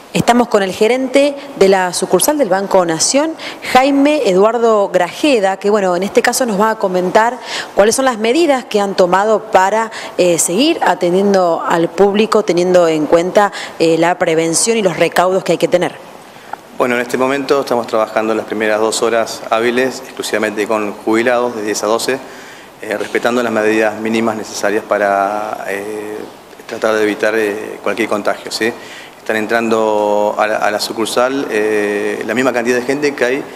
Estamos con el gerente de la sucursal del Banco Nación, Jaime Eduardo Grajeda, que bueno, en este caso nos va a comentar cuáles son las medidas que han tomado para seguir atendiendo al público, teniendo en cuenta la prevención y los recaudos que hay que tener. Bueno, en este momento estamos trabajando las primeras 2 horas hábiles exclusivamente con jubilados de 10 a 12, respetando las medidas mínimas necesarias para tratar de evitar cualquier contagio, ¿sí? Están entrando a la sucursal la misma cantidad de gente que hay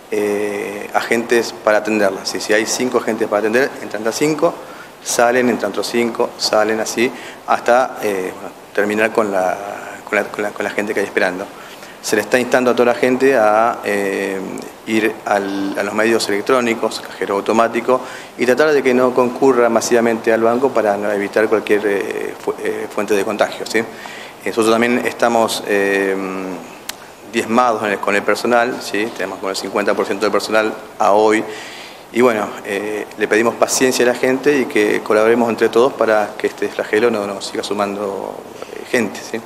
agentes para atenderla. Si hay 5 agentes para atender, entran a 5, salen, entran otros 5, salen así, hasta terminar con la gente que hay esperando. Se le está instando a toda la gente a ir a los medios electrónicos, cajero automático, y tratar de que no concurra masivamente al banco para evitar cualquier fuente de contagio, ¿sí? Nosotros también estamos diezmados con el personal, ¿sí? Tenemos con el 50% del personal a hoy, y bueno, le pedimos paciencia a la gente y que colaboremos entre todos para que este flagelo no nos siga sumando gente, ¿sí?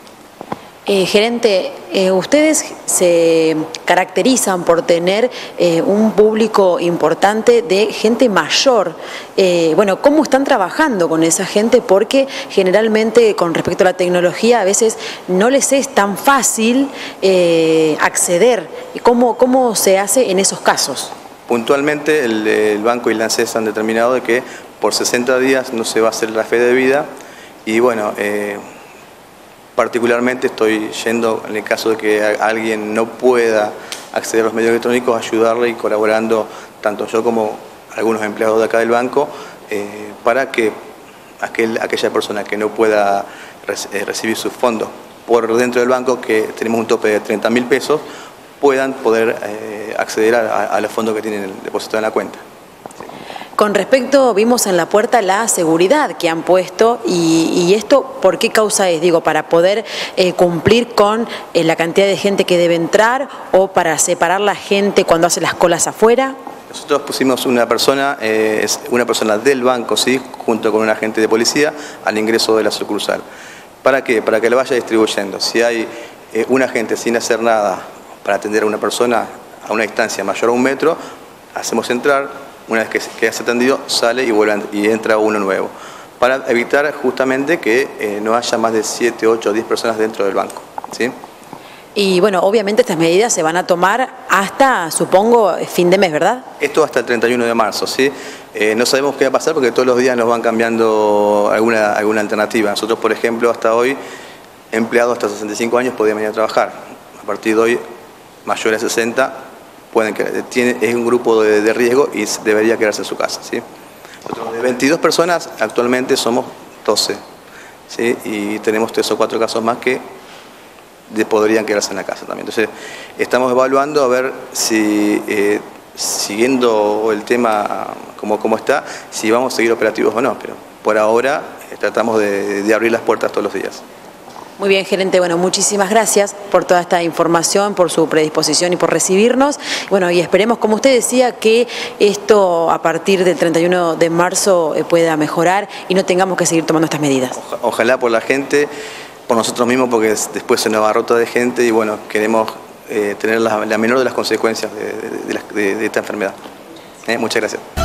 Gerente, ustedes se caracterizan por tener un público importante de gente mayor. Bueno, ¿cómo están trabajando con esa gente? Porque generalmente con respecto a la tecnología a veces no les es tan fácil acceder. ¿Cómo se hace en esos casos? Puntualmente el banco y la ANSES han determinado de que por 60 días no se va a hacer la fe de vida y bueno, particularmente estoy yendo, en el caso de que alguien no pueda acceder a los medios electrónicos, ayudarle y colaborando tanto yo como algunos empleados de acá del banco para que aquella persona que no pueda recibir sus fondos por dentro del banco, que tenemos un tope de 30.000 pesos, puedan poder acceder a los fondos que tienen depositados en la cuenta. Con respecto, vimos en la puerta la seguridad que han puesto y esto, ¿por qué causa es? Digo, para poder cumplir con la cantidad de gente que debe entrar o para separar la gente cuando hace las colas afuera. Nosotros pusimos una persona del banco, ¿sí? Junto con un agente de policía al ingreso de la sucursal. ¿Para qué? Para que lo vaya distribuyendo. Si hay un agente sin hacer nada para atender a una persona a una distancia mayor a 1 metro, hacemos entrar. Una vez que has atendido, sale y entra uno nuevo, para evitar justamente que no haya más de 7, 8 o 10 personas dentro del banco, ¿sí? Y bueno, obviamente estas medidas se van a tomar hasta, supongo, fin de mes, ¿verdad? Esto hasta el 31 de marzo, ¿sí? No sabemos qué va a pasar porque todos los días nos van cambiando alguna alternativa. Nosotros, por ejemplo, hasta hoy, empleados hasta 65 años podían venir a trabajar. A partir de hoy, mayores a 60, es un grupo de riesgo y debería quedarse en su casa, ¿sí? Nosotros de 22 personas actualmente somos 12, ¿sí? Y tenemos 3 o 4 casos más que podrían quedarse en la casa también. Entonces estamos evaluando a ver si siguiendo el tema como está, si vamos a seguir operativos o no, pero por ahora tratamos de abrir las puertas todos los días. Muy bien, gerente. Bueno, muchísimas gracias por toda esta información, por su predisposición y por recibirnos. Bueno, y esperemos, como usted decía, que esto a partir del 31 de marzo pueda mejorar y no tengamos que seguir tomando estas medidas. Ojalá por la gente, por nosotros mismos, porque después se nos abarrota de gente y bueno, queremos tener la menor de las consecuencias de esta enfermedad. Muchas gracias.